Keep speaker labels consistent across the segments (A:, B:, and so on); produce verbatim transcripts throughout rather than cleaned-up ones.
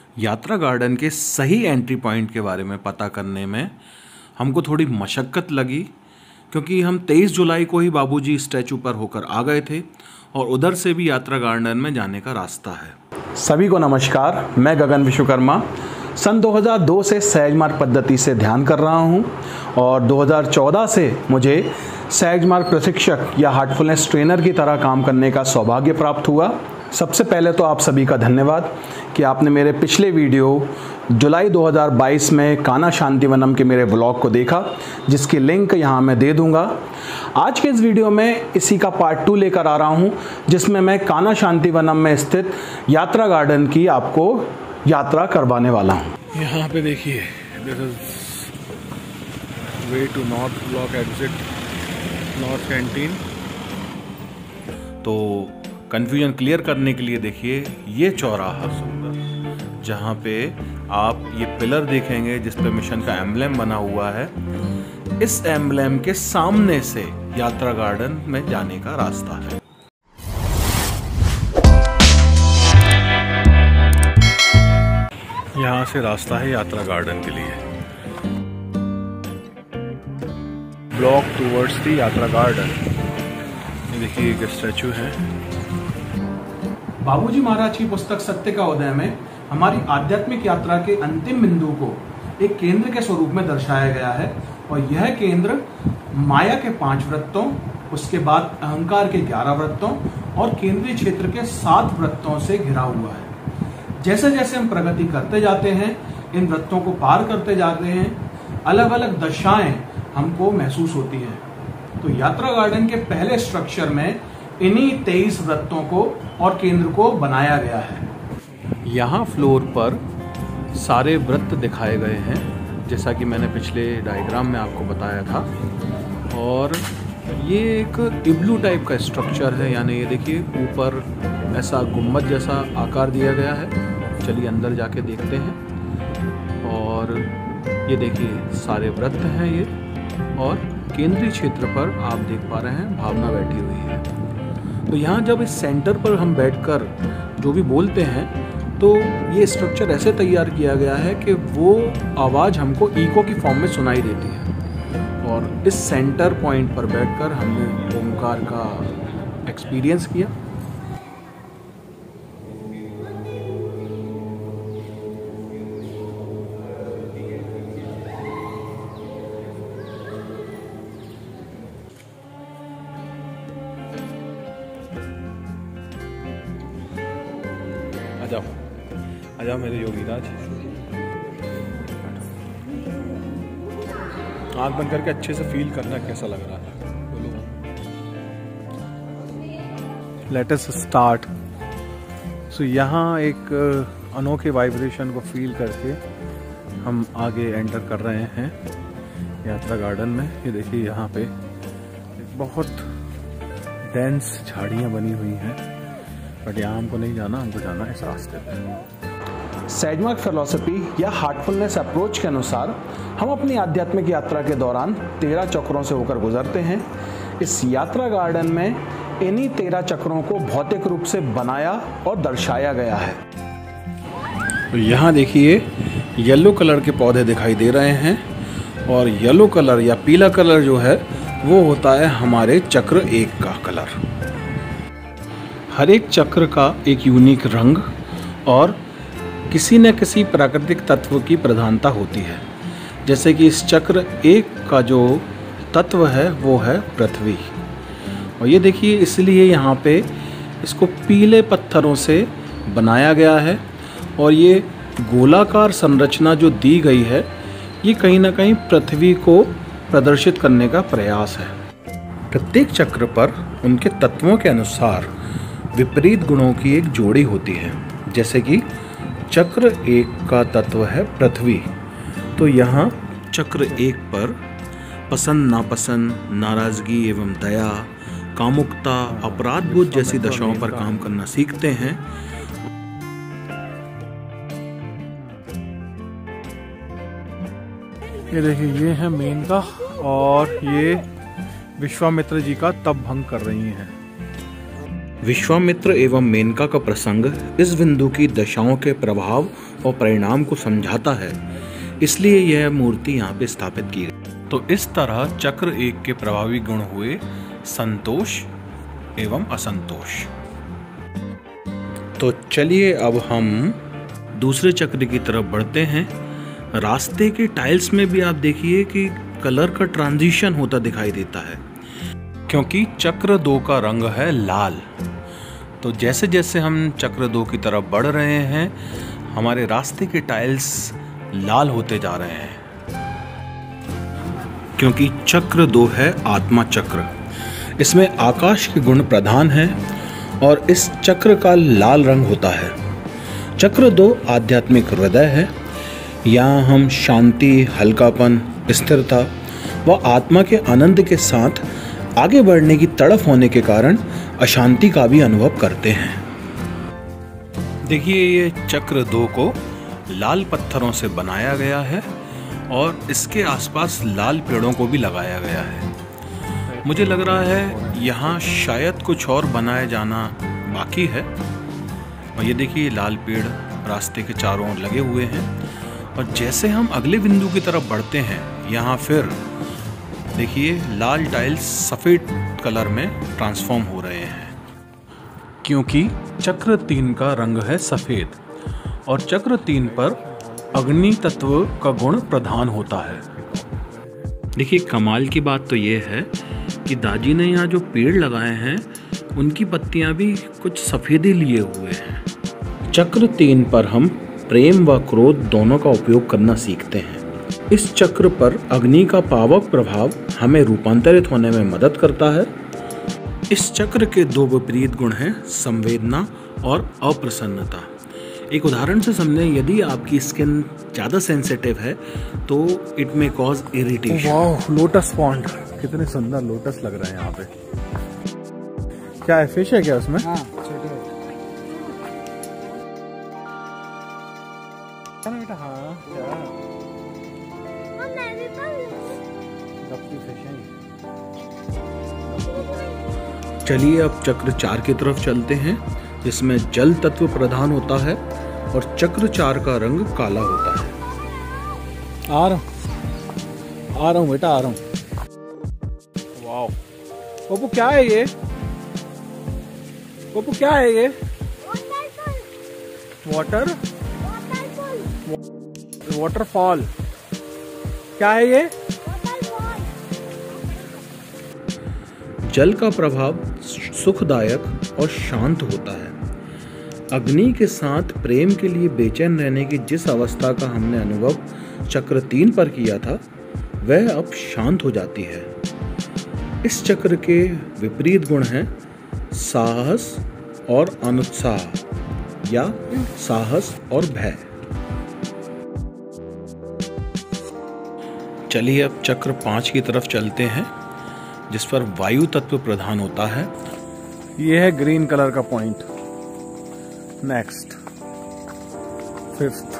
A: यात्रा गार्डन के सही एंट्री पॉइंट के बारे में पता करने में हमको थोड़ी मशक्क़त लगी, क्योंकि हम तेईस जुलाई को ही बाबूजी स्टैचू पर होकर आ गए थे और उधर से भी यात्रा गार्डन में जाने का रास्ता है।
B: सभी को नमस्कार, मैं गगन विश्वकर्मा सन दो हज़ार दो से सहज मार्ग पद्धति से ध्यान कर रहा हूं और दो हज़ार चौदह से मुझे सहज मार्ग प्रशिक्षक या हार्टफुलनेस ट्रेनर की तरह काम करने का सौभाग्य प्राप्त हुआ। सबसे पहले तो आप सभी का धन्यवाद कि आपने मेरे पिछले वीडियो जुलाई दो हज़ार बाईस में कान्हा शांतिवनम के मेरे ब्लॉग को देखा, जिसकी लिंक यहाँ मैं दे दूँगा। आज के इस वीडियो में इसी का पार्ट टू लेकर आ रहा हूँ, जिसमें मैं कान्हा शांतिवनम में स्थित यात्रा गार्डन की आपको यात्रा करवाने वाला हूँ।
A: यहाँ पे देखिए, this is way to north block exit north canteen. तो कंफ्यूजन क्लियर करने के लिए देखिए ये चौराहा सुंदर, जहाँ पे आप ये पिलर देखेंगे जिस पे मिशन का एम्ब्लेम बना हुआ है। इस एम्ब्लेम के सामने से यात्रा गार्डन में जाने का रास्ता है। यहाँ से रास्ता है यात्रा गार्डन के लिए। ब्लॉक टूवर्ड्स दी यात्रा गार्डन। ये देखिए एक स्टैचू है।
B: बाबूजी महाराज की पुस्तक सत्य का उदय में हमारी आध्यात्मिक यात्रा के अंतिम बिंदु को एक केंद्र के स्वरूप में दर्शाया गया है और यह केंद्र माया के पांच वृत्तों, उसके बाद अहंकार के ग्यारह वृत्तों और केंद्रीय क्षेत्र के सात वृत्तों से घिरा हुआ है। जैसे जैसे हम प्रगति करते जाते हैं, इन वृत्तों को पार करते जाते हैं, अलग अलग दशाएं हमको महसूस होती हैं। तो यात्रा गार्डन के पहले स्ट्रक्चर में इन्हीं तेईस वृत्तों को और केंद्र को बनाया गया है।
A: यहाँ फ्लोर पर सारे वृत्त दिखाए गए हैं, जैसा कि मैंने पिछले डायग्राम में आपको बताया था। और ये एक इब्लू टाइप का स्ट्रक्चर है, यानी ये देखिए ऊपर ऐसा गुम्बद जैसा आकार दिया गया है। चलिए अंदर जाके देखते हैं। और ये देखिए सारे वृत्त हैं ये, और केंद्रीय क्षेत्र पर आप देख पा रहे हैं भावना बैठी हुई है। तो यहाँ जब इस सेंटर पर हम बैठकर जो भी बोलते हैं, तो ये स्ट्रक्चर ऐसे तैयार किया गया है कि वो आवाज़ हमको इको की फॉर्म में सुनाई देती है। और इस सेंटर पॉइंट पर बैठकर हमने ओमकार का एक्सपीरियंस किया। आ जाओ, आ जाओ मेरे योगीराज। आँख बंद करके अच्छे से फील करना कैसा लग रहा है, बोलो। Let us start. सो यहाँ एक अनोखे वाइब्रेशन को फील करके हम आगे एंटर कर रहे हैं यात्रा गार्डन में। ये देखिए यहाँ पे बहुत डेंस झाड़ियाँ बनी हुई हैं, बट यहाँ हमको नहीं जाना, हमको जाना है इस रास्ते पे।
B: सहज मार्ग फिलॉसफी या हार्टफुलनेस अप्रोच के अनुसार हम अपनी आध्यात्मिक यात्रा के दौरान तेरह चक्रों से होकर गुजरते हैं। इस यात्रा गार्डन में इन्हीं तेरह चक्रों को भौतिक रूप से बनाया और दर्शाया गया है।
A: तो यहाँ देखिए येलो कलर के पौधे दिखाई दे रहे हैं, और येलो कलर या पीला कलर जो है वो होता है हमारे चक्र एक का कलर। हर एक चक्र का एक यूनिक रंग और किसी न किसी प्राकृतिक तत्व की प्रधानता होती है। जैसे कि इस चक्र एक का जो तत्व है वो है पृथ्वी। और ये देखिए इसलिए यहाँ पे इसको पीले पत्थरों से बनाया गया है, और ये गोलाकार संरचना जो दी गई है ये कहीं ना कहीं पृथ्वी को प्रदर्शित करने का प्रयास है। प्रत्येक चक्र पर उनके तत्वों के अनुसार विपरीत गुणों की एक जोड़ी होती है। जैसे कि चक्र एक का तत्व है पृथ्वी, तो यहाँ चक्र एक पर पसंद नापसंद, नाराजगी एवं दया, कामुकता, अपराध बोध जैसी दशाओं पर काम करना सीखते हैं। ये देखिए ये है मेनका, और ये विश्वामित्र जी का तप भंग कर रही हैं। विश्वामित्र एवं मेनका का प्रसंग इस बिंदु की दशाओं के प्रभाव और परिणाम को समझाता है, इसलिए यह मूर्ति यहाँ पे स्थापित की गई। तो इस तरह चक्र एक के प्रभावी गुण हुए संतोष एवं असंतोष। तो चलिए अब हम दूसरे चक्र की तरफ बढ़ते हैं। रास्ते के टाइल्स में भी आप देखिए कि कलर का ट्रांजिशन होता दिखाई देता है, क्योंकि चक्र दो का रंग है लाल। तो जैसे जैसे हम चक्र दो की तरफ बढ़ रहे हैं, हमारे रास्ते के टाइल्स लाल होते जा रहे हैं, क्योंकि चक्र दो है आत्मा चक्र। इसमें आकाश के गुण प्रधान हैं और इस चक्र का लाल रंग होता है। चक्र दो आध्यात्मिक हृदय है। यहाँ हम शांति, हल्कापन, स्थिरता व आत्मा के आनंद के साथ आगे बढ़ने की तड़प होने के कारण अशांति का भी अनुभव करते हैं। देखिए, ये चक्र दो को लाल पत्थरों से बनाया गया है और इसके आसपास लाल पेड़ों को भी लगाया गया है। मुझे लग रहा है यहाँ शायद कुछ और बनाया जाना बाकी है। और ये देखिए, लाल पेड़ रास्ते के चारों ओर लगे हुए हैं। और जैसे हम अगले बिंदु की तरफ बढ़ते हैं, यहाँ फिर देखिए लाल टाइल्स सफ़ेद कलर में ट्रांसफॉर्म हो रहे हैं, क्योंकि चक्र तीन का रंग है सफ़ेद और चक्र तीन पर अग्नि तत्व का गुण प्रधान होता है। देखिए, कमाल की बात तो ये है कि दाजी ने यहाँ जो पेड़ लगाए हैं उनकी पत्तियाँ भी कुछ सफ़ेदी लिए हुए हैं। चक्र तीन पर हम प्रेम व क्रोध दोनों का उपयोग करना सीखते हैं। इस चक्र पर अग्नि का पावक प्रभाव हमें रूपांतरित होने में मदद करता है। इस चक्र के दो विपरीत गुण हैं, संवेदना और अप्रसन्नता। एक उदाहरण से समझें, यदि आपकी स्किन ज़्यादा सेंसिटिव है तो इट मे कॉज इरिटेशन।
B: वाह, लोटस पॉन्ड, कितने सुंदर लोटस लग रहे हैं यहाँ पे। क्या है, फिश है क्या उसमें? हाँ, छोटे बेटा। हाँ, क्या
A: चलिए अब चक्र चार की तरफ चलते हैं, जिसमें जल तत्व प्रधान होता है और चक्र चार का रंग काला होता है।
B: आ रहा हूँ आ रहा हूँ बेटा, आ रहा हूँ। वाह पप्पू, क्या है ये? पप्पू, क्या है ये? Water waterfall. क्या है ये?
A: जल का प्रभाव सुखदायक और शांत होता है। अग्नि के साथ प्रेम के लिए बेचैन रहने की जिस अवस्था का हमने अनुभव चक्र तीन पर किया था, वह अब शांत हो जाती है। इस चक्र के विपरीत गुण हैं साहस और अनुत्साह या साहस और भय। चलिए अब चक्र पाँच की तरफ चलते हैं, जिस पर वायु तत्व प्रधान होता है।
B: ये है ग्रीन कलर का पॉइंट। Next, fifth.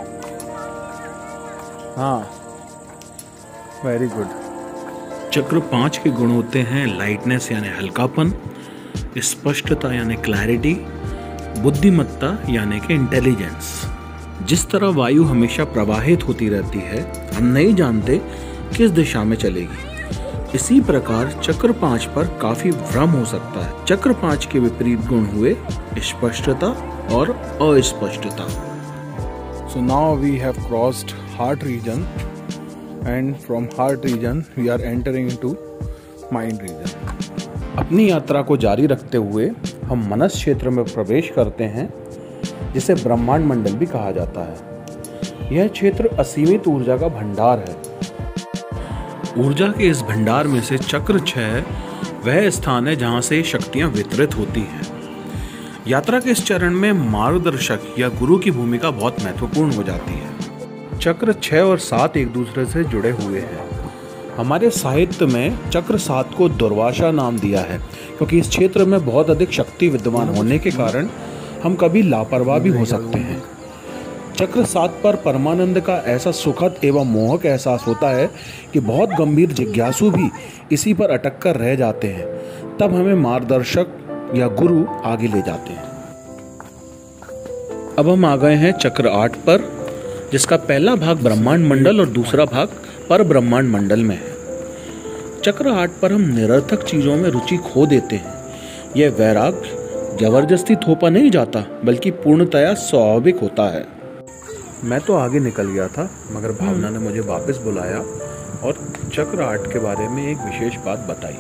B: हाँ, वेरी गुड।
A: चक्र पाँच के गुण होते हैं लाइटनेस यानी हल्कापन, स्पष्टता यानी क्लैरिटी, बुद्धिमत्ता यानी कि इंटेलिजेंस। जिस तरह वायु हमेशा प्रवाहित होती रहती है, हम नहीं जानते किस दिशा में चलेगी, इसी प्रकार चक्र पाँच पर काफी भ्रम हो सकता है। चक्र पाँच के विपरीत गुण हुए स्पष्टता और अस्पष्टता।
B: So now we have crossed heart region and from heart region we are entering into mind region।
A: अपनी यात्रा को जारी रखते हुए हम मनस क्षेत्र में प्रवेश करते हैं, जिसे ब्रह्मांड मंडल भी कहा जाता है। यह क्षेत्र असीमित ऊर्जा का भंडार है। ऊर्जा के इस भंडार में से चक्र छह वह स्थान है जहां से शक्तियां वितरित होती हैं। यात्रा के इस चरण में मार्गदर्शक या गुरु की भूमिका बहुत महत्वपूर्ण हो जाती है। चक्र छह और सात एक दूसरे से जुड़े हुए हैं। हमारे साहित्य में चक्र सात को दुर्वासा नाम दिया है, क्योंकि इस क्षेत्र में बहुत अधिक शक्ति विद्यमान होने के कारण हम कभी लापरवाह भी हो सकते हैं। चक्र सात पर परमानंद का ऐसा सुखद एवं मोहक एहसास होता है कि बहुत गंभीर जिज्ञासु भी इसी पर अटक कर रह जाते हैं। तब हमें मार्गदर्शक या गुरु आगे ले जाते हैं। अब हम आ गए हैं चक्र आठ पर, जिसका पहला भाग ब्रह्मांड मंडल और दूसरा भाग पर ब्रह्मांड मंडल में है। चक्र आठ पर हम निरर्थक चीजों में रुचि खो देते हैं। यह वैराग्य जबरदस्ती थोपा नहीं जाता, बल्कि पूर्णतया स्वाभाविक होता है। मैं तो आगे निकल गया था, मगर भावना ने मुझे वापस बुलाया और चक्र आठ के बारे में एक विशेष बात बताई।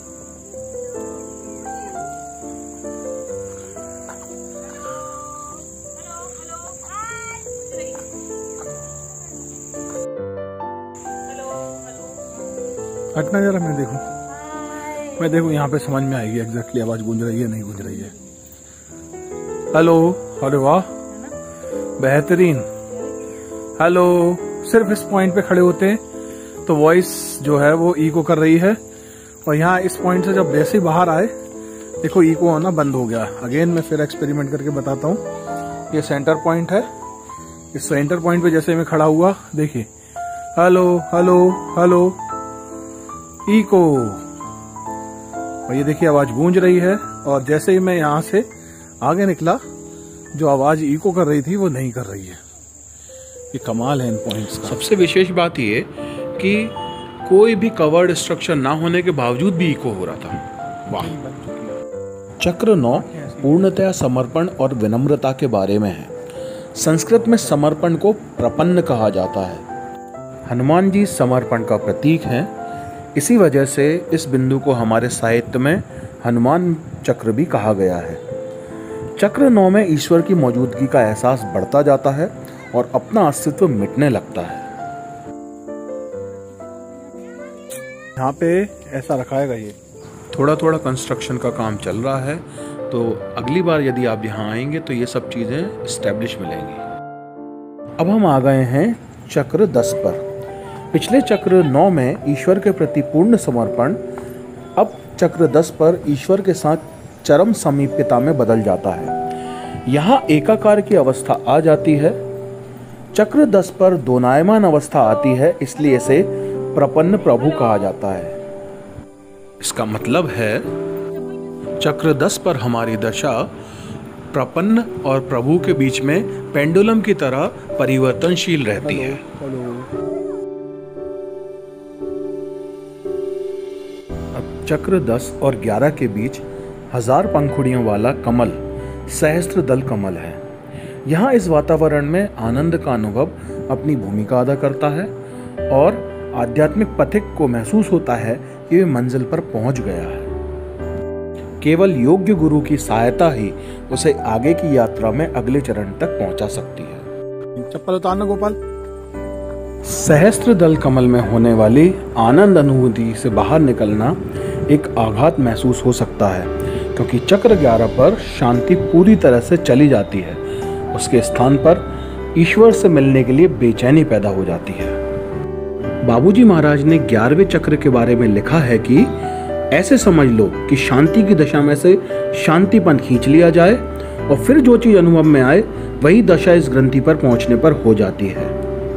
B: हटना जरा, मैं देखूं मैं देखूं यहाँ पे समझ में आएगी एग्जैक्टली आवाज गूंज रही है नहीं गूंज रही है। हेलो, अरे वाह, बेहतरीन। हेलो, सिर्फ इस पॉइंट पे खड़े होते हैं तो वॉइस जो है वो इको कर रही है, और यहाँ इस पॉइंट से जब जैसे ही बाहर आए देखो इको होना बंद हो गया। अगेन मैं फिर एक्सपेरिमेंट करके बताता हूँ। ये सेंटर पॉइंट है, इस सेंटर पॉइंट पे जैसे मैं खड़ा हुआ, देखिए हेलो हेलो हेलो इको, और ये देखिए आवाज गूंज रही है। और जैसे ही मैं यहां से आगे निकला, जो आवाज इको कर रही थी वो नहीं कर रही है। ये कमाल है इन पॉइंट्स का।
A: सबसे विशेष बात ये कि कोई भी कवर्ड स्ट्रक्चर ना होने के बावजूद भी इको हो रहा था। वाह। चक्र नौ पूर्णतया समर्पण और विनम्रता के बारे में है। संस्कृत में समर्पण को प्रपन्न कहा जाता है। हनुमान जी समर्पण का प्रतीक हैं। इसी वजह से इस बिंदु को हमारे साहित्य में हनुमान चक्र भी कहा गया है। चक्र नौ में ईश्वर की मौजूदगी का एहसास बढ़ता जाता है और अपना अस्तित्व मिटने लगता है।
B: यहाँ पे ऐसा रखाएगा, ये
A: थोड़ा थोड़ा कंस्ट्रक्शन का काम चल रहा है, तो अगली बार यदि आप यहाँ आएंगे तो ये सब चीज़ें इस्टेब्लिश मिलेंगी। अब हम आ गए हैं चक्र दस पर। पिछले चक्र नौ में ईश्वर के प्रति पूर्ण समर्पण, अब चक्र दस पर ईश्वर के साथ चरम समीप्यता में बदल जाता है। यहाँ एकाकार की अवस्था आ जाती है। चक्र दस पर दोनायमान अवस्था आती है, इसलिए इसे प्रपन्न प्रभु कहा जाता है। इसका मतलब है चक्र दस पर हमारी दशा प्रपन्न और प्रभु के बीच में पेंडुलम की तरह परिवर्तनशील रहती है। अब चक्र दस और ग्यारह के बीच हजार पंखुड़ियों वाला कमल सहस्त्र दल कमल है। यहाँ इस वातावरण में आनंद का अनुभव अपनी भूमिका अदा करता है और आध्यात्मिक पथिक को महसूस होता है कि वह मंजिल पर पहुंच गया है। केवल योग्य गुरु की सहायता ही उसे आगे की यात्रा में अगले चरण तक पहुंचा सकती है।
B: चप्पल उतारना गोपाल।
A: सहस्त्र दल कमल में होने वाली आनंद अनुभूति से बाहर निकलना एक आघात महसूस हो सकता है, क्योंकि चक्र ग्यारह पर शांति पूरी तरह से चली जाती है। उसके स्थान पर ईश्वर से मिलने के लिए बेचैनी पैदा हो जाती है। बाबूजी महाराज ने ग्यारहवें चक्र के बारे में लिखा है कि ऐसे समझ लो कि शांति की दशा में से शांतिपन खींच लिया जाए और फिर जो चीज अनुभव में आए वही दशा इस ग्रंथि पर पहुंचने पर हो जाती है।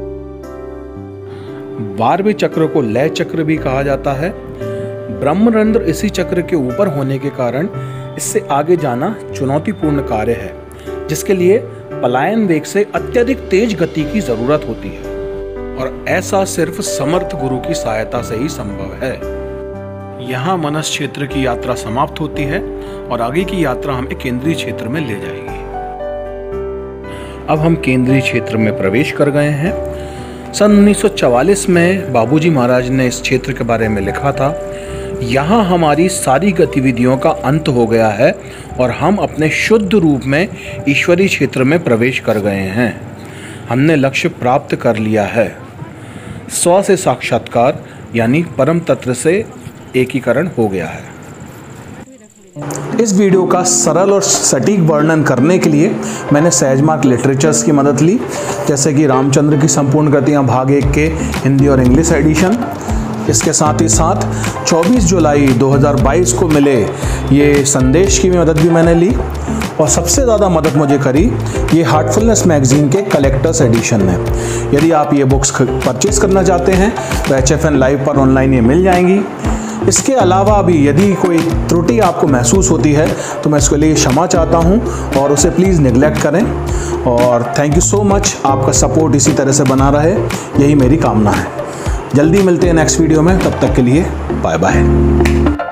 A: बारहवें चक्र को लय चक्र भी कहा जाता है। ब्रह्मरंध्र इसी चक्र के ऊपर होने के कारण इससे आगे जाना चुनौतीपूर्ण कार्य है, जिसके लिए पलायन वेग से अत्यधिक तेज गति की जरूरत होती है, और ऐसा सिर्फ समर्थ गुरु की सहायता से ही संभव है। यहाँ मनस क्षेत्र की यात्रा समाप्त होती है और आगे की यात्रा हमें केंद्रीय क्षेत्र में ले जाएगी। अब हम केंद्रीय क्षेत्र में प्रवेश कर गए हैं। सन उन्नीस सौ चवालीस में बाबूजी महाराज ने इस क्षेत्र के बारे में लिखा था, यहाँ हमारी सारी गतिविधियों का अंत हो गया है और हम अपने शुद्ध रूप में ईश्वरीय क्षेत्र में प्रवेश कर गए हैं। हमने लक्ष्य प्राप्त कर लिया है। स्व से साक्षात्कार यानी परम तत्व से एकीकरण हो गया है।
B: इस वीडियो का सरल और सटीक वर्णन करने के लिए मैंने सहज मार्ग लिटरेचर्स की मदद ली, जैसे कि रामचंद्र की संपूर्ण कृतियाँ भाग एक के हिंदी और इंग्लिश एडिशन। इसके साथ ही साथ चौबीस जुलाई दो हज़ार बाईस को मिले ये संदेश की मदद भी मैंने ली, और सबसे ज़्यादा मदद मुझे करी ये हार्टफुलनेस मैगजीन के कलेक्टर्स एडिशन ने। यदि आप ये बुक्स परचेज करना चाहते हैं तो एच एफ एन लाइव पर ऑनलाइन ये मिल जाएंगी। इसके अलावा भी यदि कोई त्रुटि आपको महसूस होती है तो मैं इसके लिए क्षमा चाहता हूं और उसे प्लीज़ निगलेक्ट करें। और थैंक यू सो मच, आपका सपोर्ट इसी तरह से बना रहे, यही मेरी कामना है। जल्दी मिलते हैं नेक्स्ट वीडियो में, तब तक के लिए बाय बाय।